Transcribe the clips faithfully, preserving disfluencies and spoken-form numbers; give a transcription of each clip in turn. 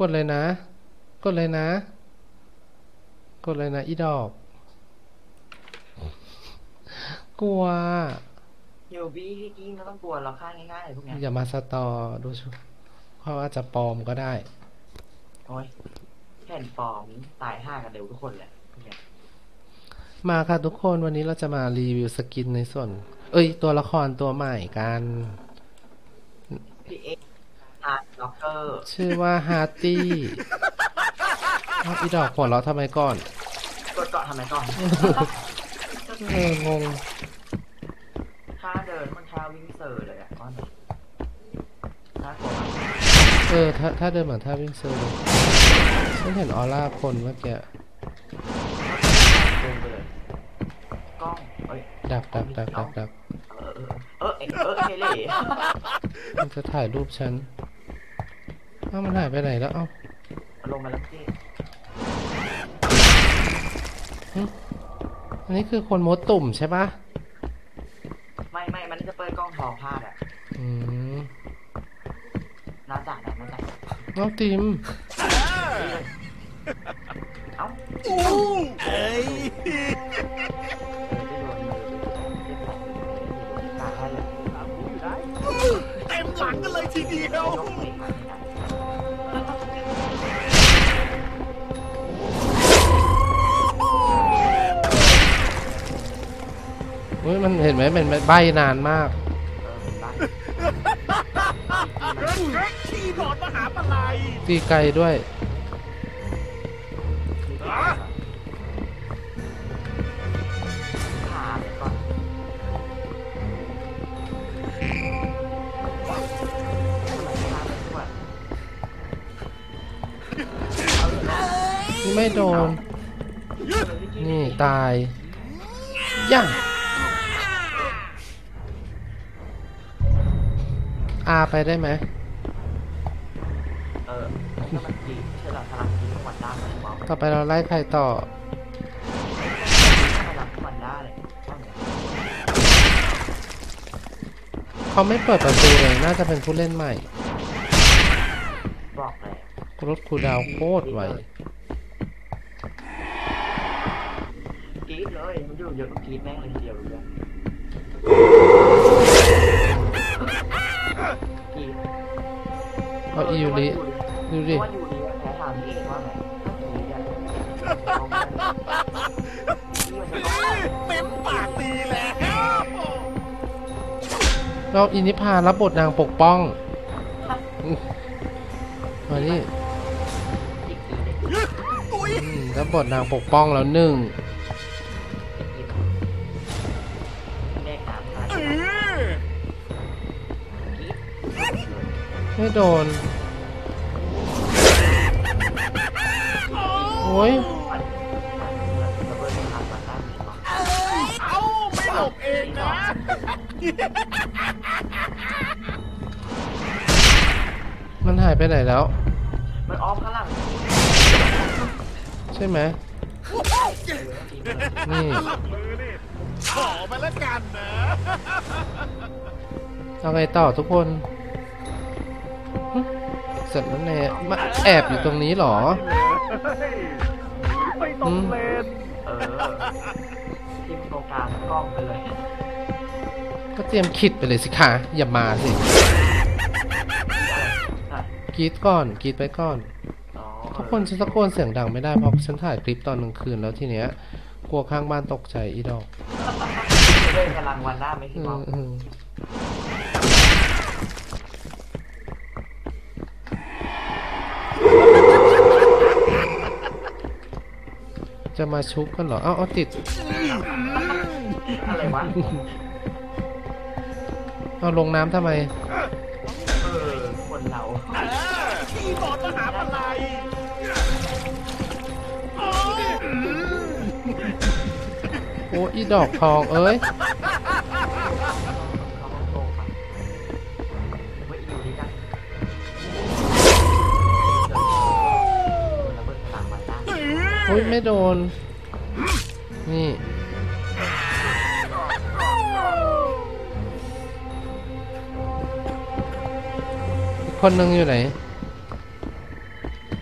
กดเลยนะกดเลยนะกดเลยนะอีดอกกลัวเดี๋ยวพี่พี่กิ้งไม่ต้องกลัวเราฆ่าง่ายๆเลยพวกเนี้ยอย่ามาสตอดูชุเขาอาจจะปลอมก็ได้โอ้ยแผ่นฟอร์มตายห้ากันเร็วทุกคนแหละพวกเนี้ยมาค่ะทุกคนวันนี้เราจะมารีวิวสกินในส่วนเอ้ยตัวละครตัวใหม่กันพี่เอ็กฮาร์ดล็อกเกอร์ชื่อว่าฮาร์ตี้อีดอกหัวเราะทำไมก่อนกดเกาะทำไมก่อนเอองงท่าเดินมันท่าวิ่งเซอร์เลยอ่ะก้อนน่ากลัวเออถ้าถ้าเดินเหมือนท่าวิ่งเซอร์เลยฉันเห็นออร่าคนเมื่อกี้เดินไปเลยกล้องเอ้ยดับดับดับดับดับเออเออเออเออเฮเล่มันจะถ่ายรูปฉันเอ้ามันหายไปไหนแล้วเอ้าลงมาแล้วพี่อันนี้คือคนมดตุ่มใช่ปะไม่ไม่มันจะเปิดกล้องทอพลาดอ่ะอืมน่าจ่านะน่าจ่าน้องติมเอ้าเอ้ยเต็มหลังกันเลยทีเดียวเฮ้ยมันเห็นไหมเป็นใบนานมากขี้หลอดมหาปลายตีไกลด้วยนี่ไม่โดนนี่ตายย่างอาไปได้ไหมเออถ้ามันจีเชื่อเราพลังจีทุกวันได้เลยบอกต่อไปเราไล่ใครต่อพลังทุกวันได้เลยเขาไม่เปิดประตูเลยน่าจะเป็นผู้เล่นใหม่บอกเลยรถคูดาวโคตรไวกรี๊ดเลยมันอยู่เยอะก็กรี๊ดแม่งเลยทีเดียวเลยกรี๊ดเอาอียูริดูดิว่าอยู่ดีแพ้ถามพี่เองว่าไงเต็มปากตีแล้วเราอินิพารับบทนางปกป้องมานี่รับบทนางปกป้องแล้วหนึ่งไม่โดนโอ้ยเอาไม่หลบเองนะมันหายไปไหนแล้วมันออฟข้างหลังใช่ไหมนี่ขอมาแล้วกันนะเอาไงต่อทุกคนเสร็จแล้วเนี่ยมาแอบอยู่ตรงนี้หรอไม่ต้องเล่นเออทีมโครงการกล้องไปเลยก็เตรียมคิดไปเลยสิคะอย่ามาสิกรีดก่อนกรีดไปก่อนทุกคนฉันตะโกนเสียงดังไม่ได้เพราะฉันถ่ายคลิปตอนกลางคืนแล้วทีเนี้ยกลัวข้างบ้านตกใจอีดอกเล่นกำลังวันหน้าไม่ใช่หรอจะมาชุบกันเหรอเอ้าเอาติดอะไรวะเอาลงน้ำทำไมเออคนเราขี้บอดมหาปลายโอ้อีดอกทองเอ้ยโอ้ยไม่โดนนี่อีกคนนึงอยู่ไหน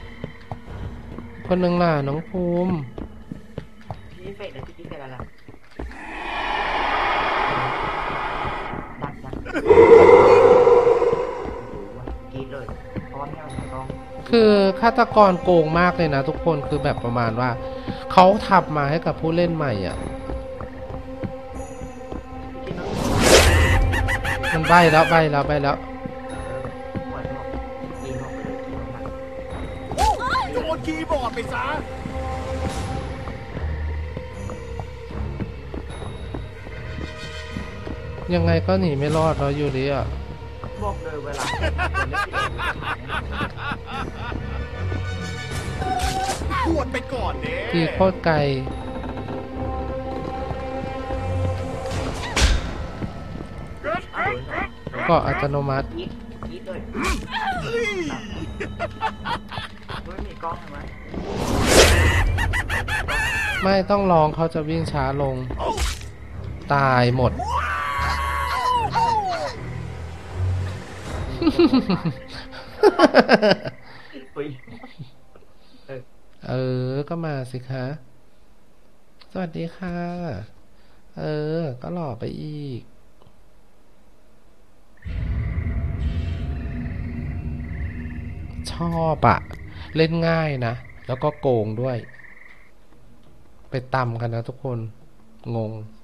คนหนึ่งล่ะน้องภูมิพี่เฟกเลยพี่เฟกอะไรล่ะดักดักดูว่ากรีดเลยเพราะว่าแม่มันต้องคือฆาตกรโกงมากเลยนะทุกคนคือแบบประมาณว่าเขาทำมาให้กับผู้เล่นใหม่อ่ะพี่คิดว่ามันใบแล้วใบแล้วใบแล้วปล่อยหมดยิงหมดไปเลยยิงหนักโยนคีย์บอร์ดไปซะยังไงก็หนีไม่รอดแล้วยูริอ่ะบอกเลยเวลาคนเล่นที่เล่นจะหายแน่ปวดไปก่อนเด้ตีโคตรไกลเอาเลยก็อัตโนมัติยิดยิดเลยไม่มีกล้องใช่ไหมไม่ต้องลองเขาจะวิ่งช้าลง ตายหมดปุ้ยเออ ก็มาสิคะ สวัสดีค่ะ เออ ก็หล่อไปอีก ชอบอะเล่นง่ายนะ แล้วก็โกงด้วย ไปตำกันนะทุกคน งง